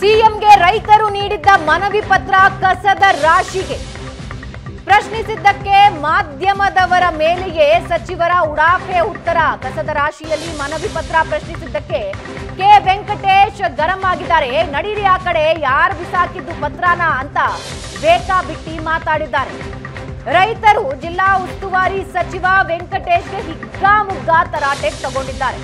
ಸಿಎಂಗೆ ರೈತರು ನೀಡಿದ್ದ ಮನವಿ ಪತ್ರ ಕಸದ ರಾಶಿಗೆ ಪ್ರಶ್ನಿಸಿದ್ದಕ್ಕೆ ಮಾಧ್ಯಮದವರ ಮೇಲೆಯೇ ಸಚಿವರ ಉಡಾಫೆ ಉತ್ತರ. ಕಸದ ರಾಶಿಯಲ್ಲಿ ಮನವಿ ಪತ್ರ ಪ್ರಶ್ನಿಸಿದ್ದಕ್ಕೆ ಕೆ ವೆಂಕಟೇಶ್ ಗರಂ ಆಗಿದ್ದಾರೆ. ನಡೀರಿ ಆ ಕಡೆ, ಯಾರು ಬಿಸಾಕಿದ್ದು ಪತ್ರನ ಅಂತ ಬೇಕಾಬಿಟ್ಟಿ ಮಾತಾಡಿದ್ದಾರೆ. ರೈತರು ಜಿಲ್ಲಾ ಉಸ್ತುವಾರಿ ಸಚಿವ ವೆಂಕಟೇಶ್ಗೆ ಹಿಗ್ಗಾಮುಗ್ಗಾ ತರಾಟೆಗೆ ತಗೊಂಡಿದ್ದಾರೆ.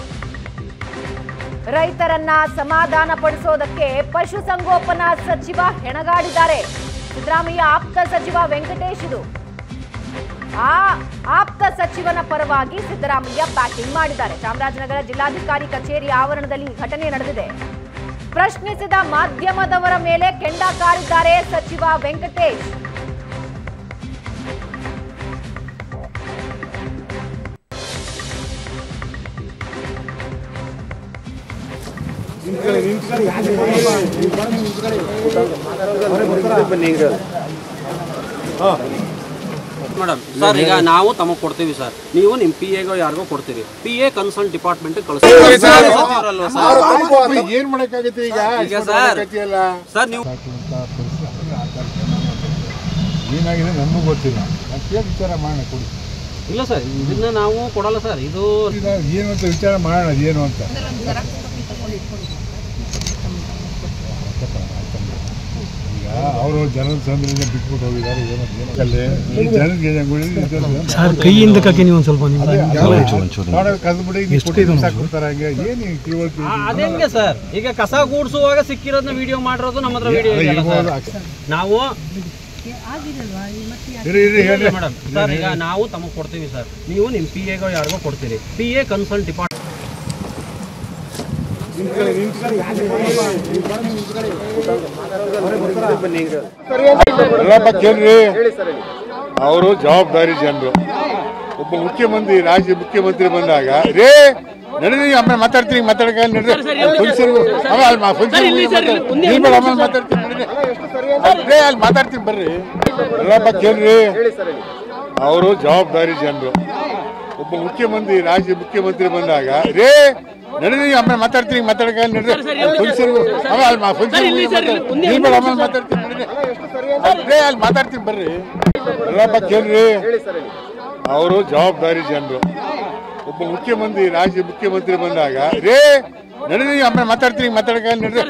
ರೈತರನ್ನ ಸಮಾಧಾನ ಪಡಿಸೋದಕ್ಕೆ ಪಶುಸಂಗೋಪನಾ ಸಚಿವ ಹೆಣಗಾಡಿದ್ದಾರೆ. ಸಿದ್ದರಾಮಯ್ಯ ಆಪ್ತ ಸಚಿವ ವೆಂಕಟೇಶ್ ಇದು. ಆ ಆಪ್ತ ಸಚಿವನ ಪರವಾಗಿ ಸಿದ್ದರಾಮಯ್ಯ ಬ್ಯಾಟಿಂಗ್ ಮಾಡಿದ್ದಾರೆ. ಚಾಮರಾಜನಗರ ಜಿಲ್ಲಾಧಿಕಾರಿ ಕಚೇರಿ ಆವರಣದಲ್ಲಿ ಘಟನೆ ನಡೆದಿದೆ. ಪ್ರಶ್ನಿಸಿದ ಮಾಧ್ಯಮದವರ ಮೇಲೆ ಕೆಂಡ ಕಾರಿದ್ದಾರೆ ಸಚಿವ ವೆಂಕಟೇಶ್. ಮೇಡಮ್ ಸರ್, ಈಗ ನಾವು ತಮಗೆ ಕೊಡ್ತೀವಿ ಸರ್, ನೀವು ನಿಮ್ಮ ಪಿ ಎಗೋ ಯಾರಿಗೋ ಕೊಡ್ತೀರಿ. ಪಿ ಎ ಕನ್ಸಲ್ಟ್ ಡಿಪಾರ್ಟ್ಮೆಂಟ್ ಕಳಿಸ್ತೀವಿ. ಏನ್ ಮಾಡಕ್ಕಾಗುತ್ತೆ ಈಗ ಸರ್? ನೀವು ಏನಾಗಿದೆ ನಮಗೂ ಗೊತ್ತಿಲ್ಲ. ವಿಚಾರ ಮಾಡೋಣ ಕೊಡಿ. ಇಲ್ಲ ಸರ್, ಇದನ್ನ ನಾವು ಕೊಡಲ್ಲ ಸರ್. ಇದು ಏನು ಅಂತ ವಿಚಾರ ಮಾಡೋಣ, ಏನು ಅಂತ. ಈಗ ಅವರು ಜನರ ಸಂದ್ರಿಂದ ಬಿಟ್ಬಿಟ್ಟು ಹೋಗಿದ್ದಾರೆ. ಕೈಯಿಂದ ಕಕ್ಕೆ ನೀವು ಸ್ವಲ್ಪ ಅದೇಂಗೆ ಸರ್? ಈಗ ಕಸ ಗೂಡ್ಸುವಾಗ ಸಿಕ್ಕಿರೋದನ್ನ ವಿಡಿಯೋ ಮಾಡಿರೋದು ನಮ್ಮ ಹತ್ರ ವಿಡಿಯೋ ನಾವು ಮೇಡಮ್ ಸರ್, ಈಗ ನಾವು ತಮಗೆ ಕೊಡ್ತೀವಿ ಸರ್, ನೀವು ನಿಮ್ಮ ಪಿ ಎಗೋ ಯಾರಿಗೋ ಕೊಡ್ತೀರಿ. ಪಿ ಎ ಕನ್ಸಲ್ಟ್ ಡಿಪಾರ್ಟ್ಮೆಂಟ್ ಕೇಳ್ರಿ. ಅವರು ಜವಾಬ್ದಾರಿ ಜನರು. ಒಬ್ಬ ಮುಖ್ಯಮಂತ್ರಿ, ರಾಜ್ಯ ಮುಖ್ಯಮಂತ್ರಿ ಬಂದಾಗ ರೇ ನಡೀರಿ, ಆಮೇಲೆ ಮಾತಾಡ್ತೀನಿ, ಮಾತಾಡಕ್ಕೆ ನಡ್ರಿ. ಅಲ್ಲಿ ಮಾತಾಡ್ತೀನಿ ಬರ್ರಿ. ಎಲ್ಲಪ್ಪ ಕೇಳ್ರಿ. ಅವರು ಜವಾಬ್ದಾರಿ ಜನರು. ಒಬ್ಬ ಮುಖ್ಯಮಂತ್ರಿ, ರಾಜ್ಯ ಮುಖ್ಯಮಂತ್ರಿ ಬಂದಾಗ ರೇ ನಡೀರಿ, ಆಮೇಲೆ ಮಾತಾಡ್ತೀನಿ, ಮಾತಾಡಕ್ಕೆ ನಡ್ರಿ. ಅಲ್ಲಿ ಮಾತಾಡ್ತೀನಿ ಬರ್ರಿ. ಎಲ್ಲಪ್ಪ ಕೇಳ್ರಿ. ಅವರು ಜವಾಬ್ದಾರಿ ಜನರು. ಒಬ್ಬ ಮುಖ್ಯಮಂತ್ರಿ, ರಾಜ್ಯ ಮುಖ್ಯಮಂತ್ರಿ ಬಂದಾಗ ರೇ ನಡೀರಿ, ಆಮೇಲೆ ಮಾತಾಡ್ತೀನಿ, ಮಾತಾಡಕ್ಕೆ ನಡ್ರಿ.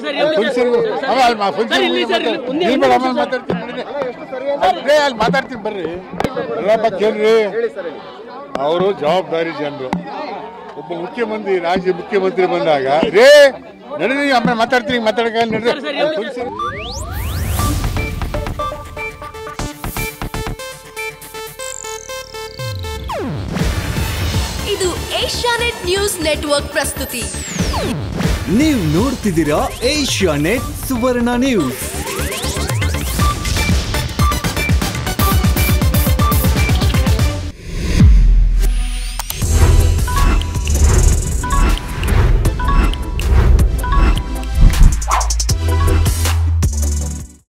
ಅಲ್ಲಿ ಮಾತಾಡ್ತೀನಿ ಬರ್ರಿ. ಎಲ್ಲಪ್ಪ ಕೇಳ್ರಿ. ಅವರು ಜವಾಬ್ದಾರಿ ಜನರು. ಒಬ್ಬ ಮುಖ್ಯಮಂತ್ರಿ, ರಾಜ್ಯ ಮುಖ್ಯಮಂತ್ರಿ ಬಂದಾಗ ರೇ ನಡೀರಿ, ಆಮೇಲೆ ಮಾತಾಡ್ತೀನಿ, ಮಾತಾಡಕ್ಕೆ ನಡ್ರಿ. ಇದು ಏಷ್ಯಾನೆಟ್ ನ್ಯೂಸ್ ನೆಟ್ವರ್ಕ್ ಪ್ರಸ್ತುತಿ. ನೀವು ನೋಡ್ತಿದ್ದೀರಾ ಏಷ್ಯಾನೆಟ್ ಸುವರ್ಣ ನ್ಯೂಸ್.